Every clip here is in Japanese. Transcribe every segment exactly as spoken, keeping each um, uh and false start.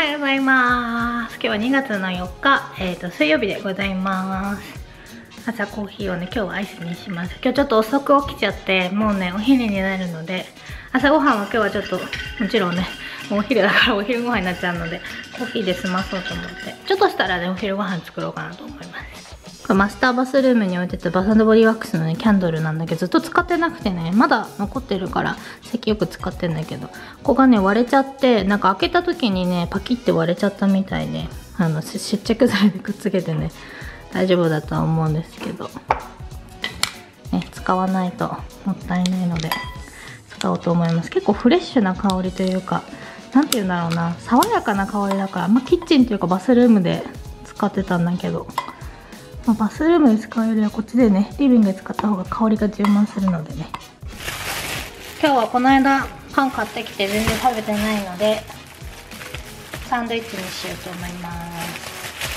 はようございます。今日はにがつのよっか、えーと、水曜日でございます。朝コーヒーをね、今日はアイスにします。今日ちょっと遅く起きちゃって、もうね、お昼になるので、朝ごはんは今日はちょっと、もちろんね、もうお昼だからお昼ご飯になっちゃうので、コーヒーで済まそうと思って、ちょっとしたらね、お昼ご飯作ろうかなと思います。これマスターバスルームに置いてたバス&ボディワックスのね、キャンドルなんだけど、ずっと使ってなくてね、まだ残ってるから、最近よく使ってんだけど、ここがね、割れちゃって、なんか開けた時にね、パキって割れちゃったみたいで、あの、接着剤でくっつけてね、大丈夫だとは思うんですけど、ね、使わないともったいないので、使おうと思います。結構フレッシュな香りというか、なんて言うんだろうな、爽やかな香りだから、まあ、キッチンというかバスルームで使ってたんだけど、まあ、バスルームで使うよりはこっちでね、リビングで使った方が香りが充満するのでね。今日はこの間パン買ってきて全然食べてないので、サンドイッチにしようと思います。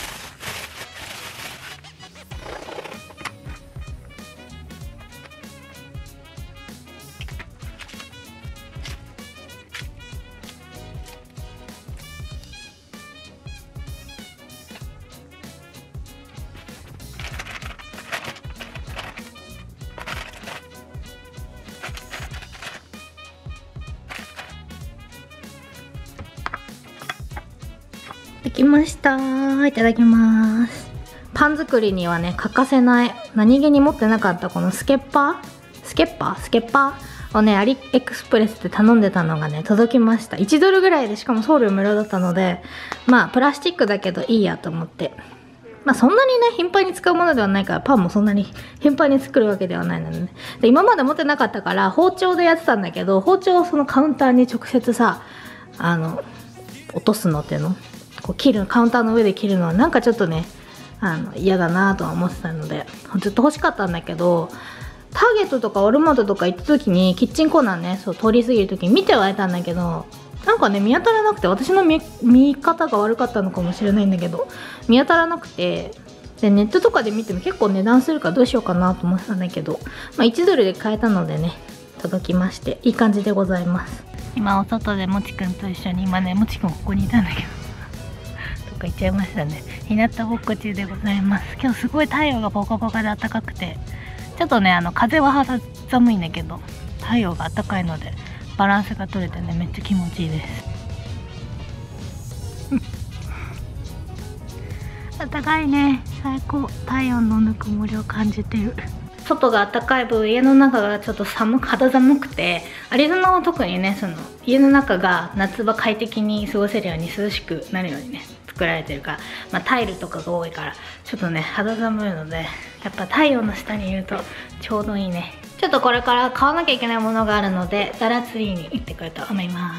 できました。いただきます。パン作りにはね、欠かせない、何気に持ってなかったこのスケッパースケッパースケッパーをね、アリエクスプレスで頼んでたのがね、届きました。いちドルぐらいで、しかも送料無料だったので、まあ、プラスチックだけどいいやと思って。まあ、そんなにね、頻繁に使うものではないから、パンもそんなに頻繁に作るわけではないのでね。で、今まで持ってなかったから、包丁でやってたんだけど、包丁をそのカウンターに直接さ、あの、落とすのっていうのこう切るカウンターの上で切るのはなんかちょっとねあの嫌だなとは思ってたのでずっと欲しかったんだけど、ターゲットとかオルマートとか行った時にキッチンコーナーねそう通り過ぎる時に見てはいたんだけど、なんかね見当たらなくて、私の 見, 見方が悪かったのかもしれないんだけど見当たらなくて、でネットとかで見ても結構値段するからどうしようかなと思ってたんだけど、まあ、いちドルで買えたのでね届きましていい感じでございます。今お外でもちくんと一緒に、今ねもちくんここにいたんだけど行っちゃいましたね。日向ぼっこ中でございます。今日すごい太陽がポカポカで暖かくて、ちょっとねあの風は肌寒いんだけど太陽が暖かいのでバランスが取れてねめっちゃ気持ちいいです暖かいね、最高。太陽のぬくもりを感じてる。外が暖かい分家の中がちょっと寒く肌寒くて、アリゾナは特にねその家の中が夏場快適に過ごせるように涼しくなるようにね作られてるから、まあ、タイルとかが多いからちょっとね肌寒いので、やっぱ太陽の下にいるとちょうどいいね。ちょっとこれから買わなきゃいけないものがあるのでダラツリーに行ってくると思います。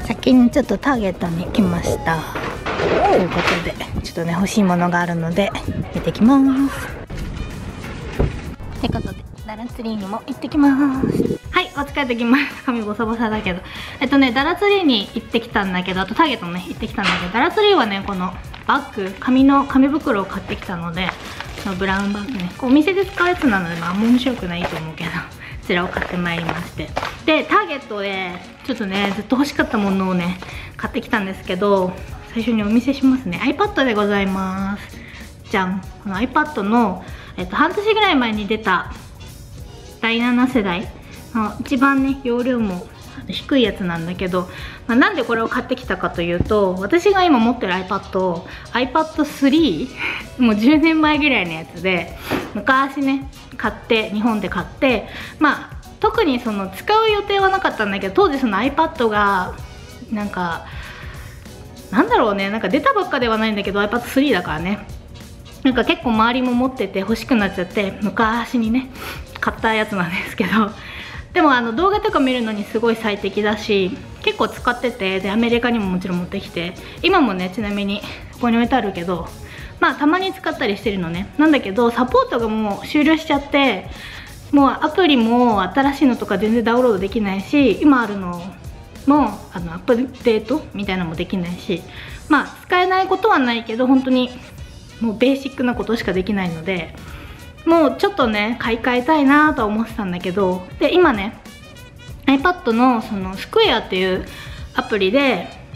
先にちょっとターゲットに来ましたということで、ちょっとね欲しいものがあるので見てきます。ということでダラツリーにも行ってきます。はい、お疲れてきます。髪ボサボサだけど。えっとね、ダラツリーに行ってきたんだけど、あとターゲットもね、行ってきたんだけど、ダラツリーはね、このバッグ、紙の紙袋を買ってきたので、そのブラウンバッグね、お店で使うやつなので、まあ、あんま面白くないと思うけど、こちらを買ってまいりまして。で、ターゲットで、ちょっとね、ずっと欲しかったものをね、買ってきたんですけど、最初にお見せしますね。iPad でございます。じゃん。この iPad の、えっと、半年ぐらい前に出た、だいななせだい。一番ね容量も低いやつなんだけど、まあ、なんでこれを買ってきたかというと、私が今持ってる iPad アイパッドスリー もうじゅうねんまえぐらいのやつで、昔ね買って日本で買って、まあ特にその使う予定はなかったんだけど、当時その iPad がなんかなんだろうね、なんか出たばっかではないんだけど アイパッドスリー だからね、なんか結構周りも持ってて欲しくなっちゃって、昔にね買ったやつなんですけど、でもあの動画とか見るのにすごい最適だし結構使ってて、でアメリカにももちろん持ってきて、今もねちなみにここに置いてあるけど、まあたまに使ったりしてるのね。なんだけどサポートがもう終了しちゃって、もうアプリも新しいのとか全然ダウンロードできないし、今あるのもあのアップデートみたいなのもできないし、まあ使えないことはないけど本当にもうベーシックなことしかできないので、もうちょっとね買い替えたいなとは思ってたんだけど、で今ね iPad のそのスクエアっていうアプリで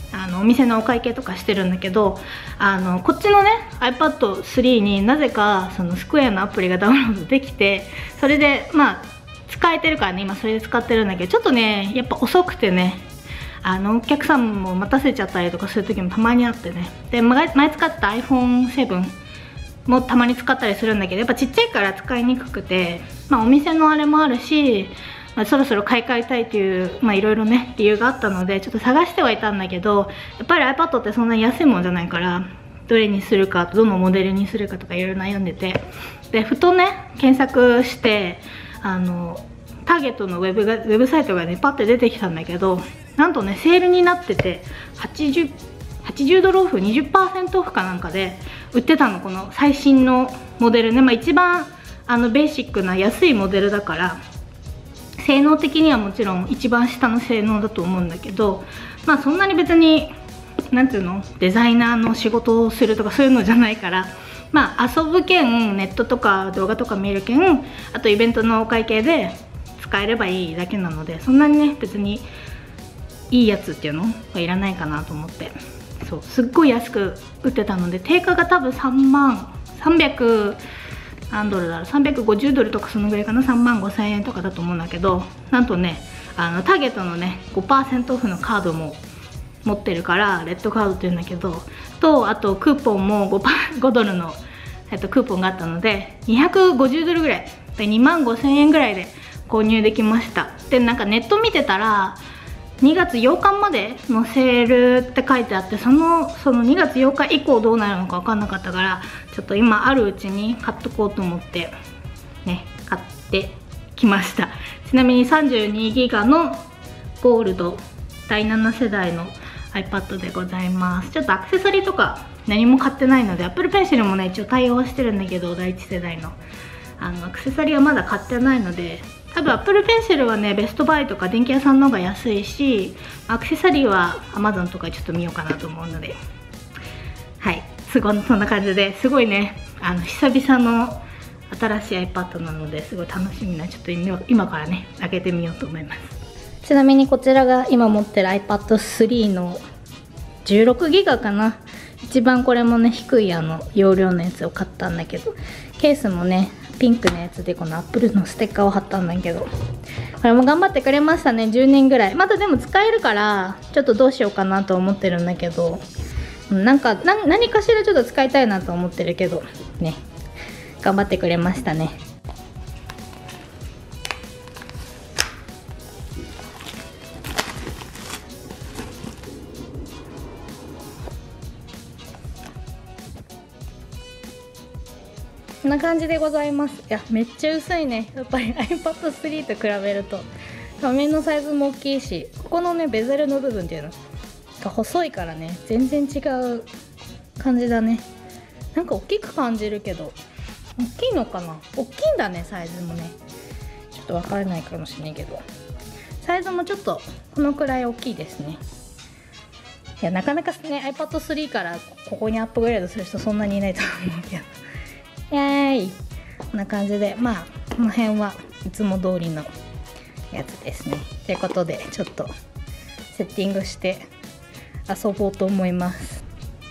あのお店のお会計とかしてるんだけど、あのこっちのね アイパッドスリー になぜかそのスクエアのアプリがダウンロードできて、それでまあ使えてるからね、今それで使ってるんだけど、ちょっとねやっぱ遅くてね、あのお客さんも待たせちゃったりとかする時もたまにあってね。で前前使ってた アイフォンセブン もたまに使ったりするんだけど、やっぱちっちゃいから使いにくくて、まあお店のあれもあるし、まあ、そろそろ買い替えたいというまあいろいろね理由があったので、ちょっと探してはいたんだけど、やっぱり iPad ってそんなに安いもんじゃないから、どれにするか、どのモデルにするかとかいろいろ悩んでて、でふとね検索して、あのターゲットのウェブがウェブサイトがねパッて出てきたんだけど、なんとねセールになっててはちじゅう、はちじゅうドルオフ にじゅっパーセント オフかなんかで売ってたの、この最新のモデルね。まあ一番あのベーシックな安いモデルだから、性能的にはもちろん一番下の性能だと思うんだけど、まあそんなに別になんていうの、デザイナーの仕事をするとかそういうのじゃないから、まあ遊ぶ兼ネットとか動画とか見る兼、あとイベントのお会計で使えればいいだけなので、そんなにね別にいいやつっていうのはいらないかなと思って、そうすっごい安く売ってたので、定価が多分さんまんさんびゃく何ドルだろう、さんびゃくごじゅうドルとかそのぐらいかな、さんまんごせんえんとかだと思うんだけど、なんとねあのターゲットのね ごパーセント オフのカードも持ってるから、レッドカードっていうんだけど、とあとクーポンも ご, ごドルの、えっと、クーポンがあったのでにひゃくごじゅうドルぐらいでにまんごせんえんぐらいで購入できました。でなんかネット見てたらにがつようかまでのセールって書いてあって、そのそのにがつようか以降どうなるのか分かんなかったから、ちょっと今あるうちに買っとこうと思ってね買ってきました。ちなみにさんじゅうにギガのゴールドだいなな世代の iPad でございます。ちょっとアクセサリーとか何も買ってないので、 Apple Pencil もね一応対応してるんだけど、だいいち世代のあのアクセサリーはまだ買ってないので、多分 Apple Pencil はねベストバイとか電気屋さんの方が安いし、アクセサリーは Amazon とかちょっと見ようかなと思うので、はいすごいそんな感じで、すごいねあの久々の新しい iPad なのですごい楽しみな、ちょっと今今からね開けてみようと思います。ちなみにこちらが今持ってる アイパッドスリー のじゅうろくギガかな、一番これもね低いあの容量のやつを買ったんだけど、ケースもねピンクのやつでこのアップルのステッカーを貼ったんだけど、これも頑張ってくれましたね。じゅうねんぐらいまだでも使えるから、ちょっとどうしようかなと思ってるんだけど、なんかな何かしらちょっと使いたいなと思ってるけどね、頑張ってくれましたね。こんな感じでございます。いやめっちゃ薄いね、やっぱり アイパッドスリー と比べると。画面のサイズも大きいし、ここのねベゼルの部分っていうのが細いからね、全然違う感じだね。なんか大きく感じるけど、大きいのかな、大きいんだねサイズもね。ちょっと分からないかもしれないけど、サイズもちょっとこのくらい大きいですね。いやなかなかね アイパッドスリー からここにアップグレードする人そんなにいないと思うけど、イエーイこんな感じで、まあこの辺はいつも通りのやつですね。ということでちょっとセッティングして遊ぼうと思います。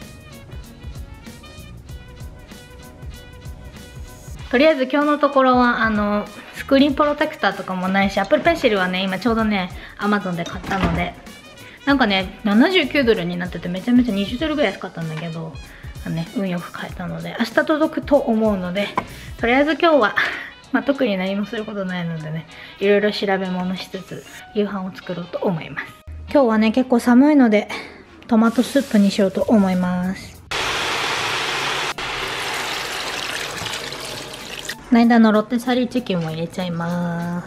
とりあえず今日のところはあのスクリーンプロテクターとかもないし、 Apple Pencil はね今ちょうどね Amazon で買ったので、なんかねななじゅうきゅうドルになっててめちゃめちゃにじゅうドルぐらい安かったんだけど、ね、運よく買えたので明日届くと思うので、とりあえず今日はまあ特に何もすることないのでね、いろいろ調べ物しつつ夕飯を作ろうと思います。今日はね結構寒いのでトマトスープにしようと思います。この間のロッテサリーチキンも入れちゃいます。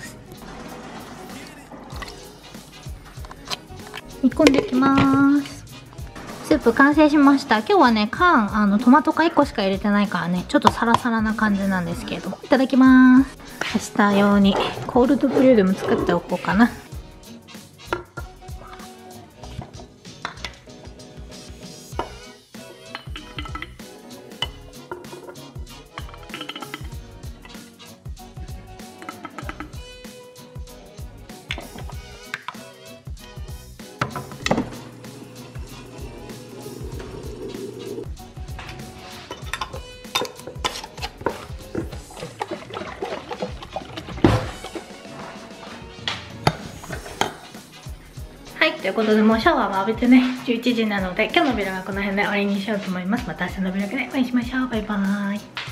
煮込んでいきます。スープ完成しました。今日はね缶あのトマト缶いっこしか入れてないからね、ちょっとサラサラな感じなんですけれども、いただきます。明日用にコールドブリューでも作っておこうかな。 ということで、もうシャワーも浴びてねじゅういちじなので、今日のビログはこの辺で終わりにしようと思います。また明日のビログでお会いしましょう。バイバーイ。